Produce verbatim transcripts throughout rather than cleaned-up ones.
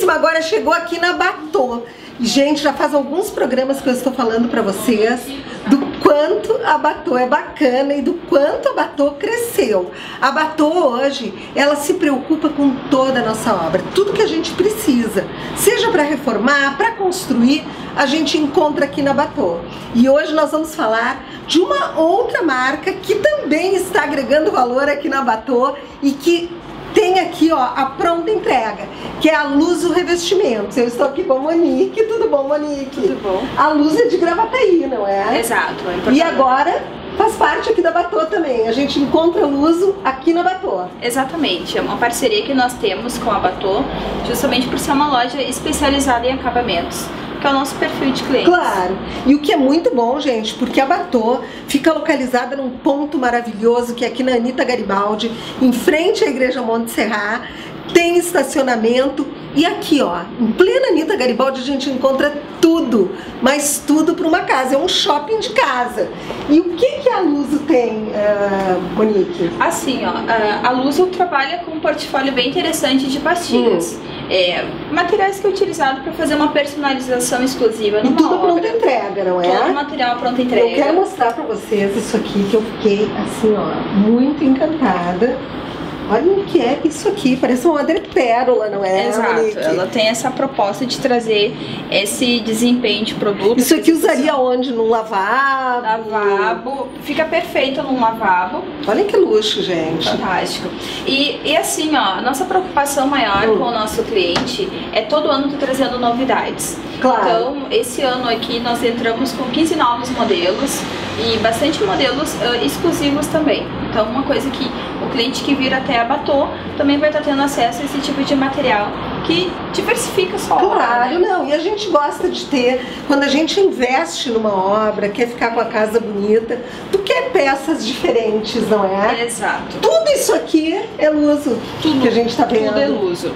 Queridíssima, agora chegou aqui na Batô. Gente, já faz alguns programas que eu estou falando para vocês do quanto a Batô é bacana e do quanto a Batô cresceu. A Batô hoje, ela se preocupa com toda a nossa obra, tudo que a gente precisa, seja para reformar, para construir, a gente encontra aqui na Batô. E hoje nós vamos falar de uma outra marca que também está agregando valor aqui na Batô e que tem aqui, ó, a pronta entrega, que é a Luso Revestimentos. Eu estou aqui com a Monique. Tudo bom, Monique? Tudo bom. A Luso é de Gravataí, não é? Exato. É e agora faz parte aqui da Batô também. A gente encontra o Luso aqui na Batô. Exatamente. É uma parceria que nós temos com a Batô, justamente por ser uma loja especializada em acabamentos, que é o nosso perfil de clientes. Claro. E o que é muito bom, gente, porque a Batô fica localizada num ponto maravilhoso, que é aqui na Anita Garibaldi, em frente à Igreja Monte Serrat, tem estacionamento. E aqui, ó, em plena Anita Garibaldi, a gente encontra tudo, mas tudo para uma casa, é um shopping de casa. E o que que a Luso tem, uh, Monique? Assim, ó, a Luso trabalha com um portfólio bem interessante de pastilhas. Hum. É, materiais que é utilizado para fazer uma personalização exclusiva numa E tudo obra. pronta entrega, não é? Todo material pronta entrega. Eu quero mostrar para vocês isso aqui, que eu fiquei assim, ó, muito encantada. Olha o que é isso aqui, parece uma madrepérola, não é? Exato, Monique? ela tem essa proposta de trazer esse desempenho de produto. Isso aqui usaria onde? Num lavabo? Lavabo, fica perfeito num lavabo. Olha que luxo, gente. Fantástico. E, e assim, ó, nossa preocupação maior hum. com o nosso cliente é todo ano tá trazendo novidades. Claro. Então, esse ano aqui nós entramos com quinze novos modelos e bastante modelos uh, exclusivos também. Então, uma coisa que o cliente que vir até a Batô também vai estar tendo acesso a esse tipo de material que diversifica a sua obra. Claro, não, e a gente gosta de ter, quando a gente investe numa obra, quer ficar com a casa bonita, tu quer peças diferentes, não é? Exato. Tudo isso aqui é Luso, tudo que a gente tá vendo. Tudo é Luso.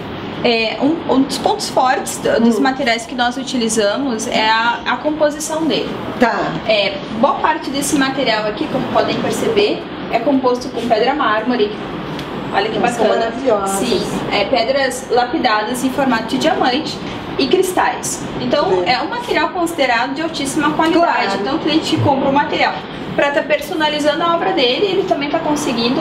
É, um, um dos pontos fortes dos hum. materiais que nós utilizamos é a, a composição dele. Tá. É, boa parte desse material aqui, como podem perceber, é composto com pedra mármore. Olha que Elas bacana. São maravilhosas. Sim, é, pedras lapidadas em formato de diamante e cristais. Então é, é um material considerado de altíssima qualidade. Claro. Então o cliente que compra o material para estar tá personalizando a obra dele, ele também está conseguindo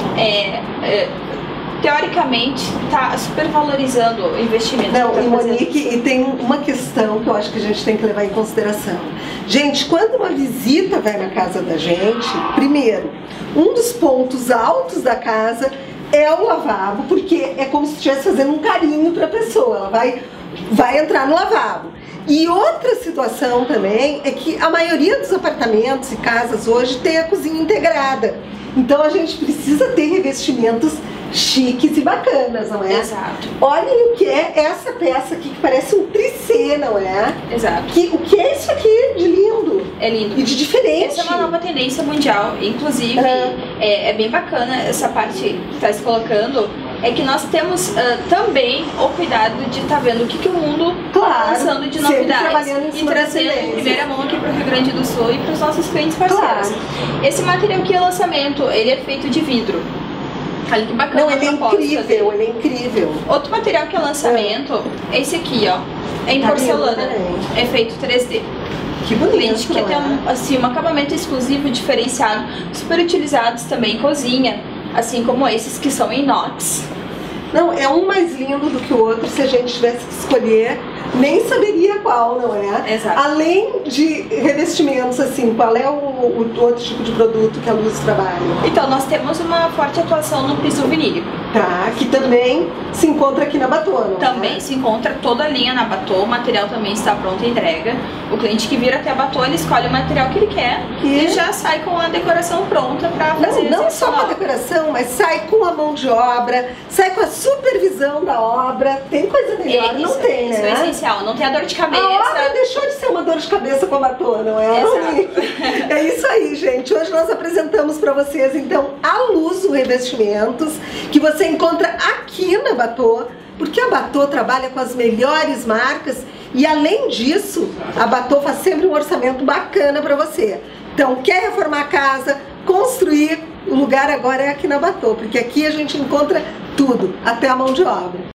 é, é, teoricamente está supervalorizando o investimento. Não, que tá e fazendo. Monique, e tem uma questão que eu acho que a gente tem que levar em consideração. Gente, quando uma visita vai na casa da gente, primeiro, um dos pontos altos da casa é o lavabo, porque é como se estivesse fazendo um carinho para a pessoa, ela vai, vai entrar no lavabo. E outra situação também é que a maioria dos apartamentos e casas hoje tem a cozinha integrada. Então a gente precisa ter revestimentos chiques e bacanas, não é? Exato. Olhem o que é essa peça aqui, que parece um tricê, não é? Exato. Que, o que é isso aqui de lindo? É lindo. E de diferente. Essa é uma nova tendência mundial. Inclusive, uhum. é, é bem bacana essa parte que está se colocando. É que nós temos uh, também o cuidado de estar tá vendo o que, que o mundo está claro, lançando de novidades e trazendo em primeira mão aqui para o Rio Grande do Sul e para os nossos clientes parceiros. Claro. Esse material aqui é lançamento, ele é feito de vidro. Olha que bacana. Não, ele é incrível, ele é incrível. Outro material que é lançamento é esse aqui, ó. É em tá porcelana. lindo, é feito três D. Que bonito. Cliente que tem um, assim, um acabamento exclusivo, diferenciado, super utilizados também em cozinha, assim como esses que são em inox. Não, é um mais lindo do que o outro. Se a gente tivesse que escolher, nem saberia qual, não é? Exato. Além de revestimentos, assim, qual é o, o outro tipo de produto que a Luso trabalha? Então, nós temos uma forte atuação no piso vinílico. Tá, que também se encontra aqui na Batô, não Também é? se encontra toda a linha na Batô, o material também está pronto e entrega. O cliente que vir até a Batô, ele escolhe o material que ele quer e, e já sai com a decoração pronta para fazer. Não, não só com a decoração, mas sai com a mão de obra, sai com a supervisão da obra. Tem coisa melhor? É, não isso, tem, isso né? é essencial, não tem a dor de cabeça. A obra deixou de ser uma dor de cabeça com a Batô, não é? Exato. É isso aí, gente. Hoje nós apresentamos para vocês, então, a Luso Revestimentos, que você encontra aqui na Batô, porque a Batô trabalha com as melhores marcas e, além disso, a Batô faz sempre um orçamento bacana para você. Então, quer reformar a casa, construir, o lugar agora é aqui na Batô, porque aqui a gente encontra tudo, até a mão de obra.